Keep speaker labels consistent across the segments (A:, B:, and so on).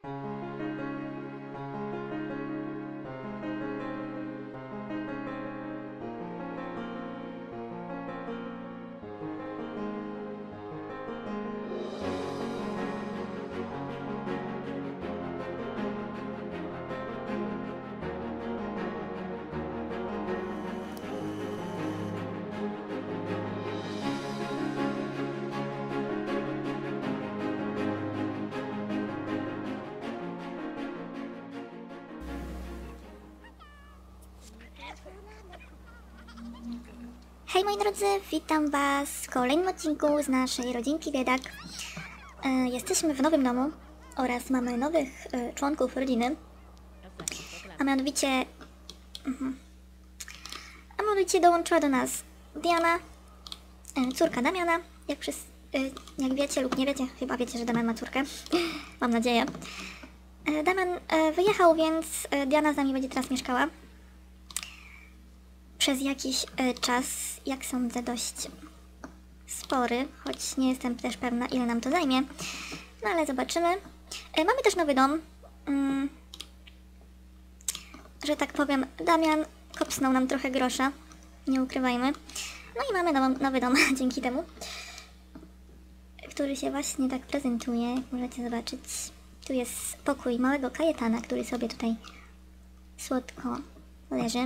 A: Hej moi drodzy, witam was w kolejnym odcinku z naszej rodzinki biedak. Jesteśmy w nowym domu oraz mamy nowych członków rodziny. A mianowicie dołączyła do nas Diana, córka Damiana. Jak wiecie lub nie wiecie, chyba wiecie, że Damian ma córkę. Mam nadzieję. Damian wyjechał, więc Diana z nami będzie teraz mieszkała. Przez jakiś czas, jak sądzę, dość spory, choć nie jestem też pewna, ile nam to zajmie. No ale zobaczymy. Mamy też nowy dom. Że tak powiem, Damian kopsnął nam trochę grosza, nie ukrywajmy. No i mamy nowy dom dzięki temu, który się właśnie tak prezentuje, jak możecie zobaczyć. Tu jest pokój małego Kajetana, który sobie tutaj słodko leży.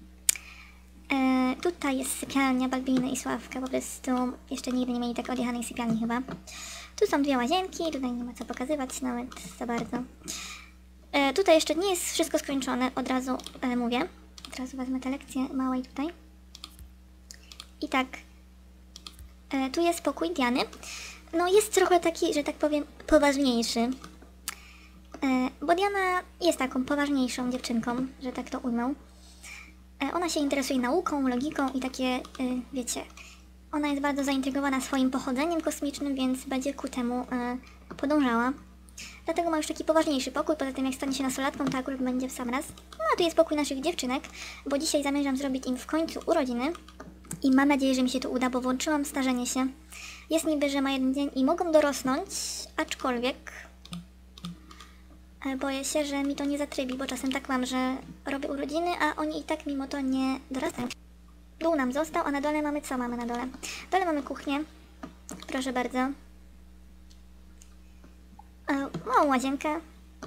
A: Tutaj jest sypialnia Balbiny i Sławka, po prostu jeszcze nigdy nie mieli tak odjechanej sypialni chyba. Tu są dwie łazienki, tutaj nie ma co pokazywać nawet za bardzo. Tutaj jeszcze nie jest wszystko skończone, od razu mówię. Od razu wezmę tę lekcję małej tutaj. I tak, tu jest pokój Diany. No jest trochę taki, że tak powiem, poważniejszy. Bo Diana jest taką poważniejszą dziewczynką, że tak to ujmę. Ona się interesuje nauką, logiką i takie, wiecie, ona jest bardzo zaintrygowana swoim pochodzeniem kosmicznym, więc będzie ku temu podążała. Dlatego ma już taki poważniejszy pokój, poza tym jak stanie się nastolatką, to akurat będzie w sam raz. No a tu jest pokój naszych dziewczynek, bo dzisiaj zamierzam zrobić im w końcu urodziny. I mam nadzieję, że mi się to uda, bo włączyłam starzenie się. Jest niby, że ma jeden dzień i mogą dorosnąć, aczkolwiek boję się, że mi to nie zatrybi, bo czasem tak mam, że robię urodziny, a oni i tak mimo to nie dorastają. Dół nam został, a na dole mamy co mamy na dole? Dole mamy kuchnię, proszę bardzo. Małą łazienkę.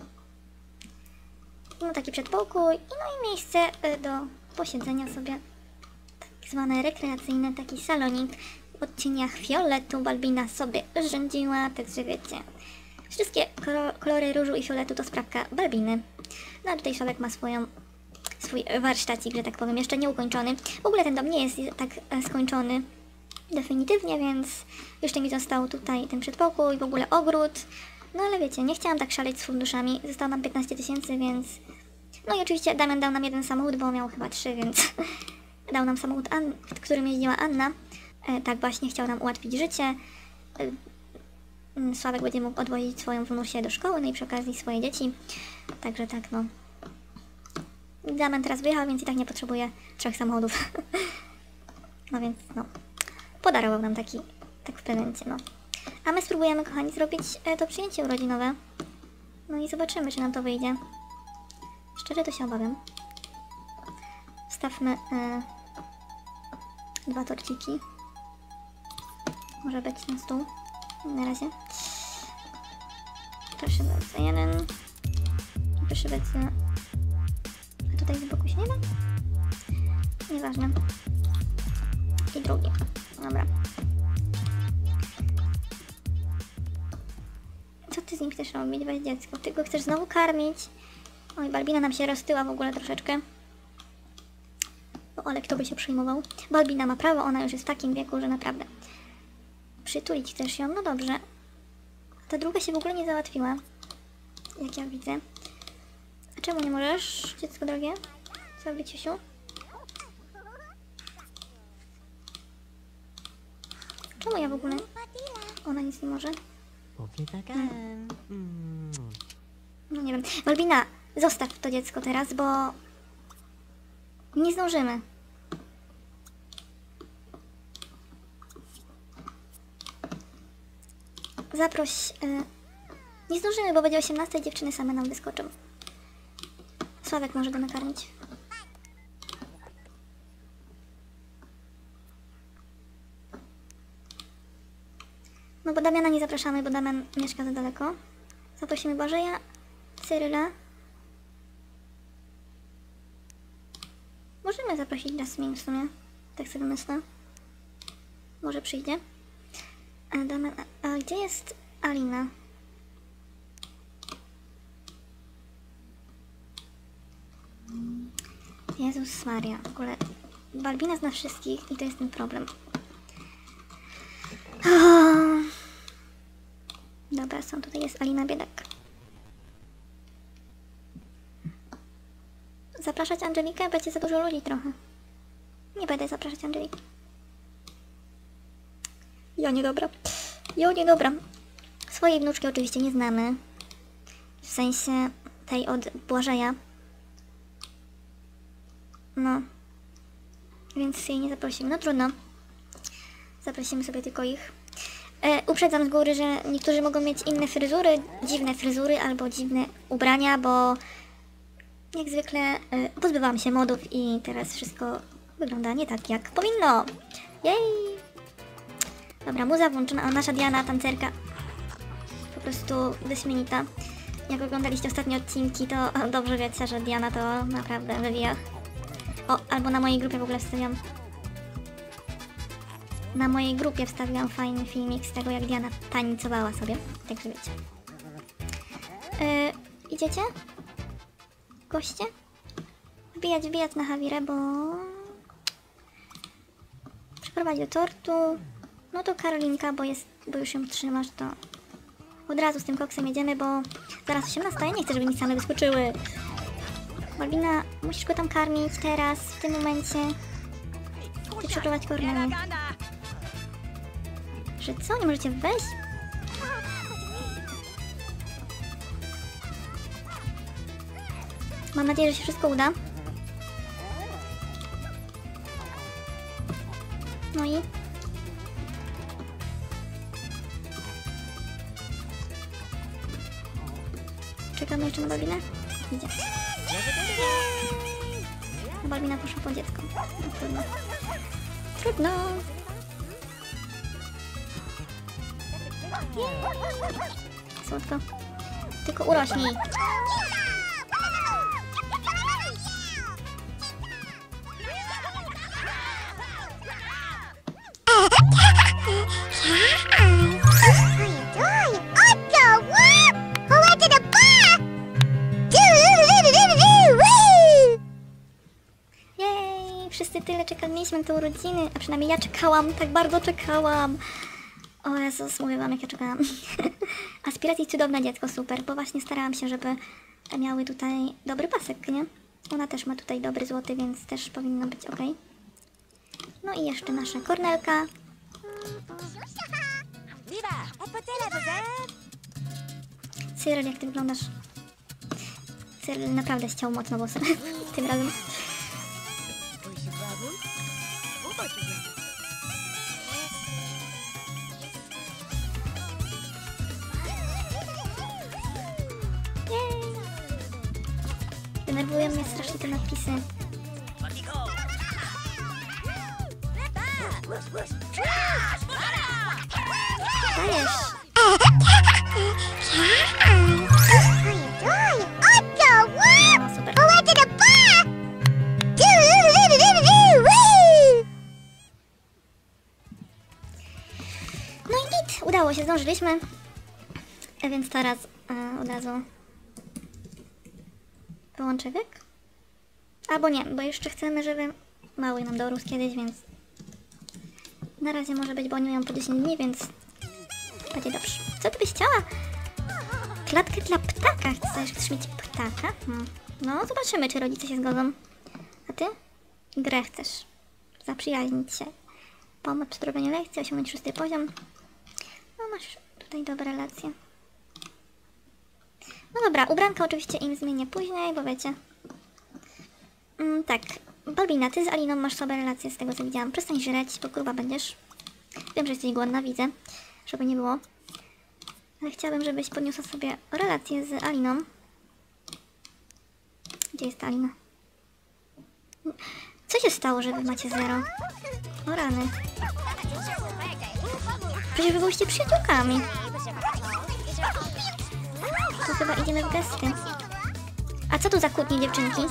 A: No taki przedpokój, no i miejsce do posiedzenia sobie. Tak zwane rekreacyjne, taki salonik w odcieniach fioletu. Balbina sobie rządziła, także wiecie. Wszystkie kolory różu i fioletu to sprawka Balbiny. No a tutaj Sławek ma swój warsztacik, że tak powiem, jeszcze nie ukończony. W ogóle ten dom nie jest tak skończony definitywnie, więc jeszcze mi został tutaj ten przedpokój, w ogóle ogród. No ale wiecie, nie chciałam tak szaleć z funduszami. Zostało nam 15 000, więc... No i oczywiście Damian dał nam jeden samochód, bo miał chyba 3, więc... dał nam samochód, którym jeździła Anna. Tak właśnie, chciał nam ułatwić życie. Sławek będzie mógł odwozić swoją wnusię do szkoły, no i przy okazji swoje dzieci. Także tak, no. Damian teraz wyjechał, więc i tak nie potrzebuje 3 samochodów. No więc, no. Podarował nam tak w prezencie, no. A my spróbujemy, kochani, zrobić to przyjęcie urodzinowe. No i zobaczymy, czy nam to wyjdzie. Szczerze to się obawiam. Wstawmy 2 torciki. Może być na stół. Na razie. Proszę bardzo, jeden. Proszę bardzo. A tutaj z boku się nie da? Nieważne. I drugi. Dobra. Co ty z nim chcesz robić? Weź dziecko. Ty go chcesz znowu karmić? Oj, Balbina nam się roztyła w ogóle troszeczkę. No, ale kto by się przejmował? Balbina ma prawo, ona już jest w takim wieku, że naprawdę... Przytulić chcesz ją? No dobrze. Ta druga się w ogóle nie załatwiła. Jak ja widzę. A czemu nie możesz, dziecko drogie? Zrobić siusiu? Czemu ja w ogóle? Ona nic nie może. No nie wiem. Balbina, zostaw to dziecko teraz, bo... nie zdążymy. Zaproś Nie zdążymy, bo będzie 18 i dziewczyny same nam wyskoczą. Sławek może go nakarmić. No bo Damiana nie zapraszamy, bo Damian mieszka za daleko. Zaprosimy Błażeja, Cyryla. Możemy zaprosić Jasmin w sumie. Tak sobie myślę. Może przyjdzie. A gdzie jest Alina? Jezus Maria, w ogóle Balbina zna wszystkich i to jest ten problem. Dobra, są tutaj, jest Alina Biedak. Zapraszać Angelikę? Będzie za dużo ludzi trochę. Nie będę zapraszać Angeliki. Ja niedobra. Swojej wnuczki oczywiście nie znamy. W sensie tej od Błażeja. No. Więc jej nie zaprosimy. No trudno. Zaprosimy sobie tylko ich. Uprzedzam z góry, że niektórzy mogą mieć inne fryzury, dziwne fryzury albo dziwne ubrania, bo jak zwykle pozbywałam się modów i teraz wszystko wygląda nie tak jak powinno. Jej! Dobra, muza włączona, a nasza Diana, tancerka, po prostu wyśmienita. Jak oglądaliście ostatnie odcinki, to dobrze wiecie, że Diana to naprawdę wywija. O, albo na mojej grupie w ogóle wstawiam. Na mojej grupie wstawiłam fajny filmik z tego, jak Diana tańcowała sobie. Także wiecie. Idziecie? Goście? Wbijać na Hawirę, bo... Przyprowadzi do tortu. No to Karolinka, bo już ją trzymasz, to... Od razu z tym koksem jedziemy, bo... Zaraz 18, ja nie chcę, żeby mi same wyskoczyły. Malwina, musisz go tam karmić teraz, w tym momencie. Ty przeprowadź Kornelię. Że co? Nie możecie wejść? Mam nadzieję, że się wszystko uda. No i... Czekamy jeszcze na Balbinę? Idzie. Balbina poszła po dziecko. No, trudno. Trudno. Słodko. Tylko urośnij. Jej, wszyscy tyle czekaliśmy na te urodziny, a przynajmniej ja czekałam, tak bardzo czekałam. O Jezus, mówię wam, jak ja czekałam. Aspiracji cudowne dziecko, super, bo właśnie starałam się, żeby miały tutaj dobry pasek, nie? Ona też ma tutaj dobry złoty, więc też powinno być ok. No i jeszcze nasza Kornelka. Cyryl, jak ty wyglądasz? Cyryl naprawdę ściął mocno włosy tym razem. Denerwują mnie strasznie te napisy. Dajesz. No, super. No i git, udało się, zdążyliśmy. Więc teraz od razu wyłączę wiek. Albo nie, bo jeszcze chcemy, żeby mały nam dorósł kiedyś, więc na razie może być, bo oni mają po 10 dni, więc będzie dobrze. Co ty byś chciała? Klatkę dla ptaka. Chcesz mieć ptaka? No, zobaczymy, czy rodzice się zgodzą. A ty? Grę chcesz. Zaprzyjaźnić się. Pomóc przy robieniu lekcji, osiągnąć 6 poziom. No, masz tutaj dobre relacje. No dobra, ubranka oczywiście im zmienię później, bo wiecie. Tak, Balbina, ty z Aliną masz słabe relacje z tego, co widziałam. Przestań żreć, bo gruba będziesz. Wiem, że jesteś głodna, widzę. Żeby nie było. Ale chciałabym, żebyś podniosła sobie relację z Aliną. Gdzie jest Alina? Co się stało, że wy macie 0? O rany. Przecież wy byliście przyjaciółkami. To chyba idziemy w gesty. A co tu za kłótnie, dziewczynki?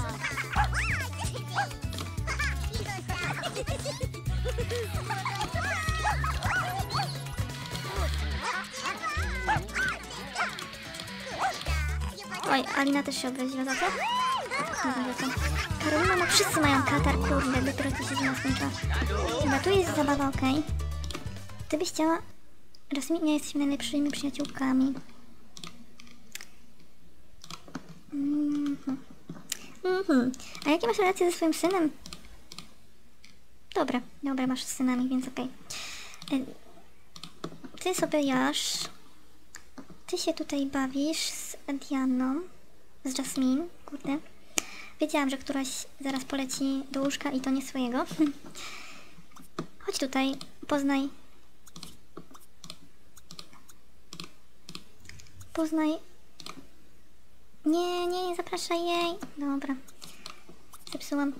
A: Oj, Alina też się obraziła za to? No, za to. Karolina, no wszyscy mają katar, kurde, dopiero to się zima skończyła. Chyba tu jest zabawa, okej. Ty byś chciała... Jasmin, nie jesteśmy najlepszymi przyjaciółkami. A jakie masz relacje ze swoim synem? Dobra, masz z synami, więc okej. Ty sobie jasz. Ty się tutaj bawisz z Dianą, z Jasmine, kurde. Wiedziałam, że któraś zaraz poleci do łóżka i to nie swojego. Chodź tutaj, poznaj. Nie zapraszaj jej. Dobra. Zepsułam.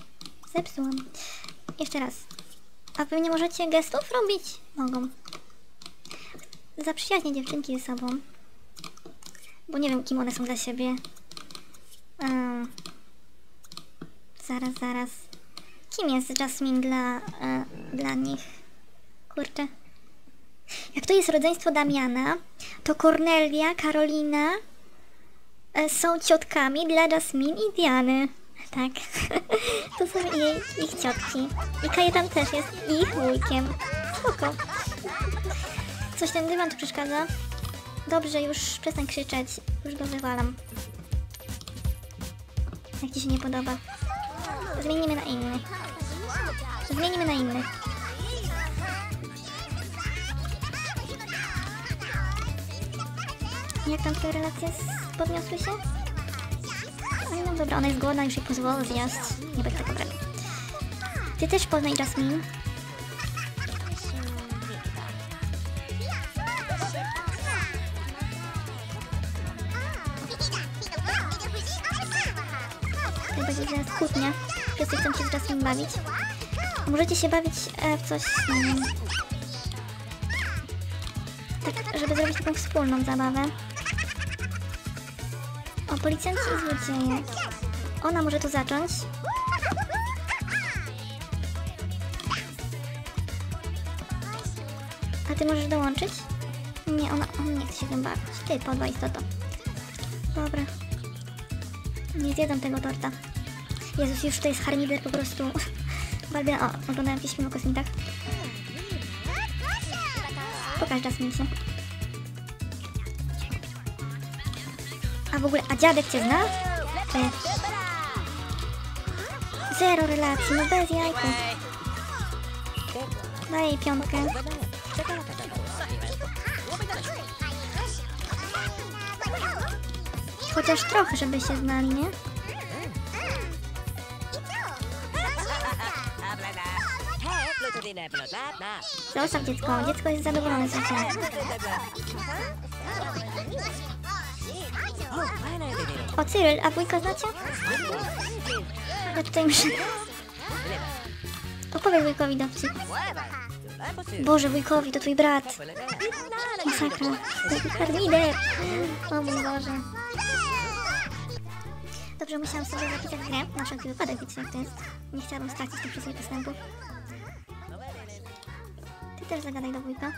A: Jeszcze raz. A wy nie możecie gestów robić? Mogą. Zaprzyjaźnię dziewczynki ze sobą. Bo nie wiem, kim one są dla siebie. Zaraz. Kim jest Jasmine dla nich? Kurczę. Jak to jest rodzeństwo Damiana, to Kornelia, Karolina są ciotkami dla Jasmine i Diany. Tak. To są ich ciotki. I Kajetan też jest ich wujkiem. Spoko. Coś ten dywan tu przeszkadza? Dobrze, już przestań krzyczeć. Już go wywalam. Jak ci się nie podoba. Zmienimy na inny. Jak tam twoje relacje podniosły się? No dobra, ona jest głodna, już jej pozwolę zjeść. Nie będę tego brać. Ty też poznaj Jasmine. To będzie zaraz kłótnia. Wszyscy chcą się z Jasmine bawić. Możecie się bawić w coś... tak, żeby zrobić taką wspólną zabawę. O, policjanci i złodzieje. Ona może to zacząć. A ty możesz dołączyć? Nie, ona nie chce się tym bawić. Ty, podła istoto. Dobra. Nie zjedzą tego torta. Jezus, już to jest harmider po prostu. Balbina, o, oglądałem jakiś film o kosmitach. Pokaż Jasmine się. A w ogóle, a dziadek cię zna? Zero relacji, no bez jajku. Daj jej 5. Chociaż trochę, żeby się znali, nie? Zostaw dziecko, dziecko jest zadowolone z życia. O, Cyril, a wujka znacie? Ja tutaj muszę... Opowiedz wujkowi dowcip. Boże, wujkowi, to twój brat. Masakra. Taki harmider. O mój Boże. Dobrze, musiałam sobie zapisać grę. Na wszelki wypadek, wiecie jak to jest. Nie chciałabym stracić tych wszystkich postępów. Ty też zagadaj do wujka.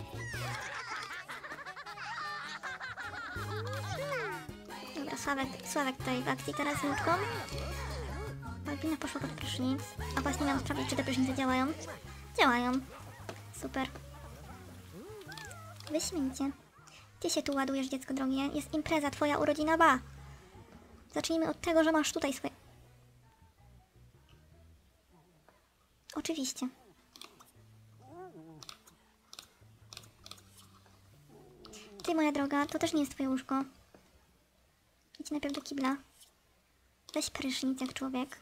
A: Dobra, Sławek tutaj w akcji teraz z łódką. Balbina poszła pod prysznic. A właśnie miałam sprawdzić, czy te prysznice działają. Działają. Super. Wyśmienicie. Gdzie się tu ładujesz, dziecko drogie? Jest impreza, twoja urodzina, ba! Zacznijmy od tego, że masz tutaj swoje... Oczywiście. Ty, moja droga, to też nie jest twoje łóżko. Idź najpierw do kibla. Weź prysznic jak człowiek.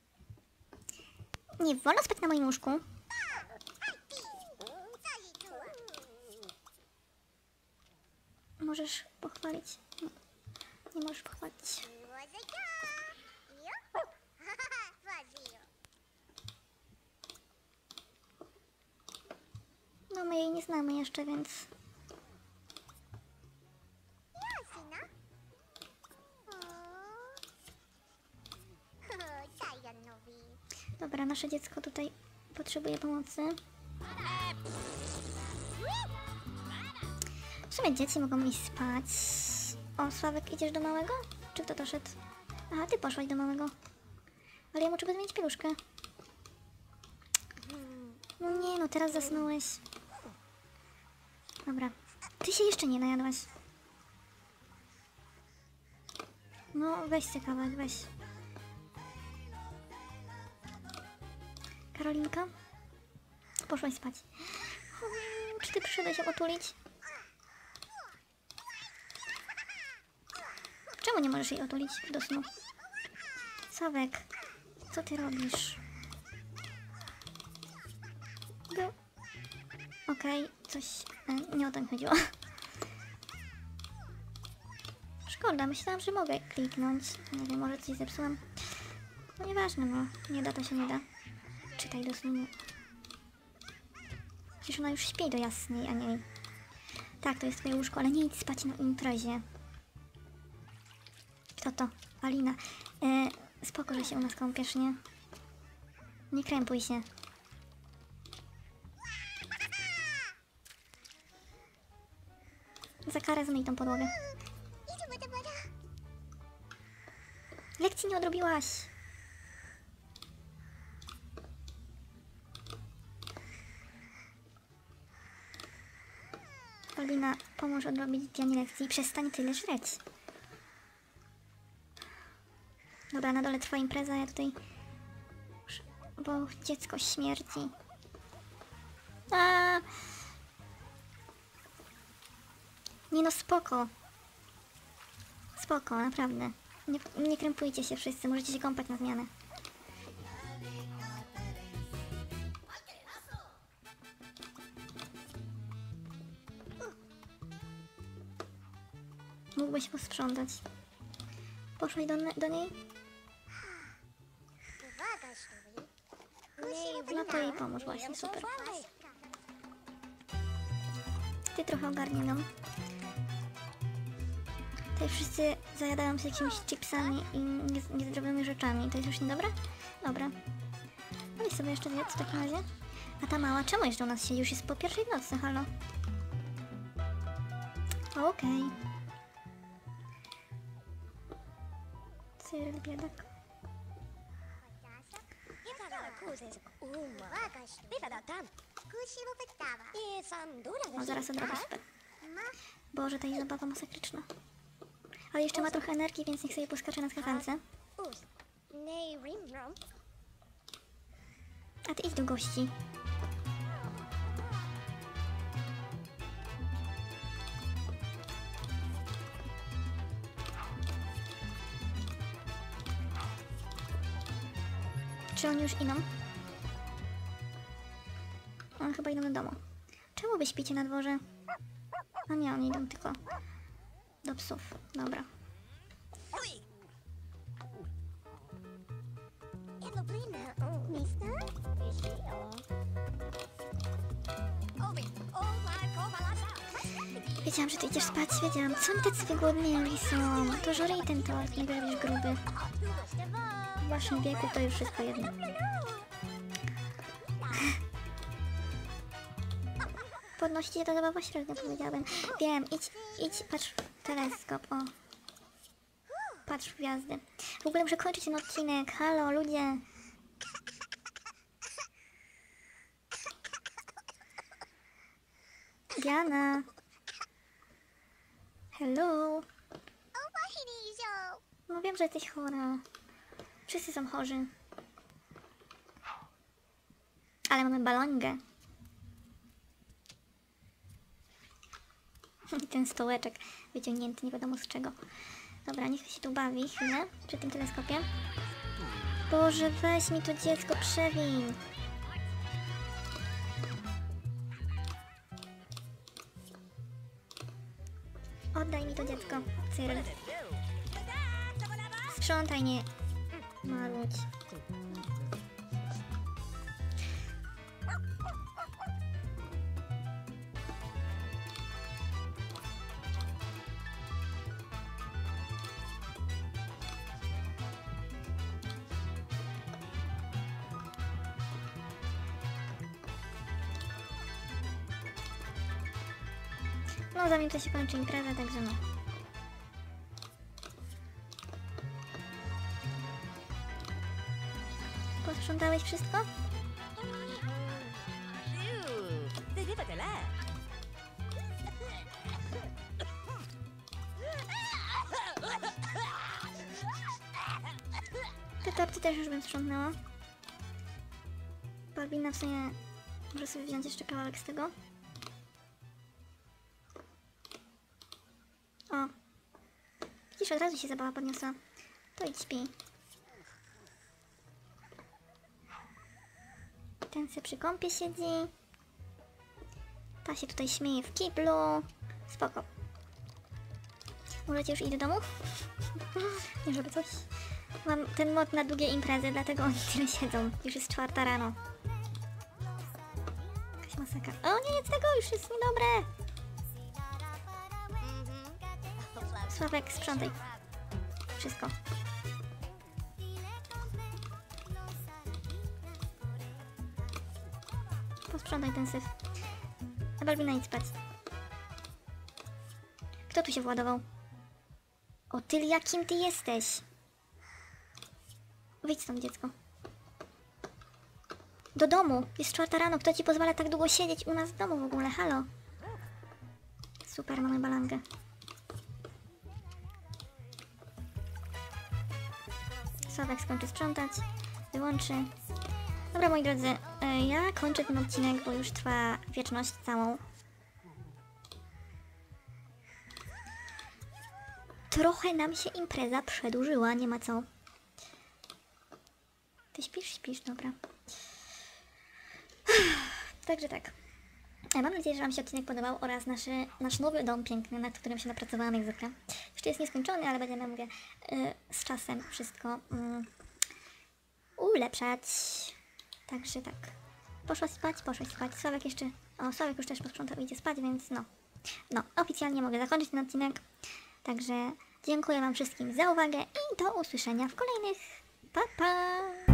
A: Nie wolno spać na moim łóżku. Możesz pochwalić? Nie, nie możesz pochwalić. No my jej nie znamy jeszcze, więc... Dobra, nasze dziecko tutaj potrzebuje pomocy. W sumie dzieci mogą iść spać. O, Sławek, idziesz do małego? Czy kto to szedł? Aha, ty poszłaś do małego. Ale ja mu trzeba zmienić pieluszkę. No nie, no teraz zasnąłeś. Dobra. Ty się jeszcze nie najadłaś. No, weź sobie kawałek, weź. Karolinka? Poszłaś spać. Czy ty przyszedłeś się otulić? Czemu nie możesz jej otulić do snu? Sławek, co ty robisz? Okej, coś... nie o to mi chodziło. Szkoda, myślałam, że mogę kliknąć. Nie wiem, może coś zepsułam. No nieważne, no. Nie da, to się nie da. Czytaj do snu. Nie. Przecież ona już śpi do jasnej, a nie... Tak, to jest twoje łóżko, ale nie idź spać na imprezie. Kto to? Alina. Spoko, że się u nas kąpiesz, nie? Nie krępuj się. Za karę zmyj tą podłogę. Lekcji nie odrobiłaś. Alina, pomóż odrobić Dianie lekcji i przestań tyle żreć. Dobra, na dole trwa impreza, ja tutaj... Bo dziecko śmierci. A! Nie no, spoko. Spoko, naprawdę. Nie krępujcie się wszyscy, możecie się kąpać na zmianę. Mógłbyś posprzątać. Poszłeś do niej? No to jej pomóż właśnie, super. Ty trochę ogarnij nam. Tutaj wszyscy zajadają się jakimiś chipsami i niezdrowymi rzeczami. To jest już niedobre? Dobra. No i sobie jeszcze zjedz w takim razie. A ta mała, czemu jeszcze u nas siedzi? Już jest po pierwszej w nocy, halo? Okej. Cyril, biedak. O, zaraz odrobię, super. Boże, ta jej zabawa masakryczna. Ale jeszcze ma trochę energii, więc niech sobie poskacze na skakance. A ty idź do gości. Czy oni już idą? On chyba idą do domu. Czemu wy śpicie na dworze? A nie, oni idą tylko do psów. Dobra. Wiedziałam, że ty idziesz spać, wiedziałam. Co oni tacy wygłodnieli są? To żryj ten tort, nie będziesz gruby. W waszym wieku to już wszystko jedno. Podnosicie to zabawa średnio, powiedziałabym. Wiem, idź, patrz w teleskop, o. Patrz w gwiazdy. W ogóle muszę kończyć ten odcinek. Halo, ludzie. Diana. Hello. No wiem, że jesteś chora. Wszyscy są chorzy. Ale mamy balongę. Ten stołeczek wyciągnięty nie wiadomo z czego. Dobra, niech się tu bawi chwilę przy tym teleskopie. Boże, weź mi to dziecko, przewiń. Oddaj mi to dziecko, Cyril. Sprzątaj, nie marudź. No, za minutę się kończy impreza, także no. Posprzątałeś wszystko? Te torty też już bym sprzątnęła. Balbina w sumie może sobie wziąć jeszcze kawałek z tego. O. Widzisz, od razu się zabawa podniosła. To idź śpi. Ten se przy kąpie siedzi. Ta się tutaj śmieje w kiblu. Spoko. Możecie już iść do domu? Nie żeby coś. Mam ten mod na długie imprezy, dlatego oni tyle siedzą. Już jest 4 rano. Jakaś masakra. O nie, z tego już jest niedobre. Sławek, sprzątaj. Wszystko. Posprzątaj ten syf. A Balbina, idź spać. Kto tu się władował? O, ty, jakim ty jesteś? Wyjdź stąd, dziecko. Do domu. Jest 4 rano. Kto ci pozwala tak długo siedzieć u nas w domu w ogóle? Halo. Super, mamy balangę. Sławek skończy sprzątać. Wyłączy. Dobra, moi drodzy. Ja kończę ten odcinek, bo już trwa wieczność całą. Trochę nam się impreza przedłużyła, nie ma co. Ty śpisz? Śpisz, dobra. Także tak. Mam nadzieję, że Wam się odcinek podobał oraz nasz nowy dom piękny, nad którym się napracowałam jak zwykle. Jeszcze jest nieskończony, ale będziemy, mówię, z czasem wszystko ulepszać. Także tak. Poszłaś spać? Poszłaś spać. Sławek jeszcze... O, Sławek już też posprzątał, idzie spać, więc no. No, oficjalnie mogę zakończyć ten odcinek. Także dziękuję Wam wszystkim za uwagę i do usłyszenia w kolejnych. Pa, pa!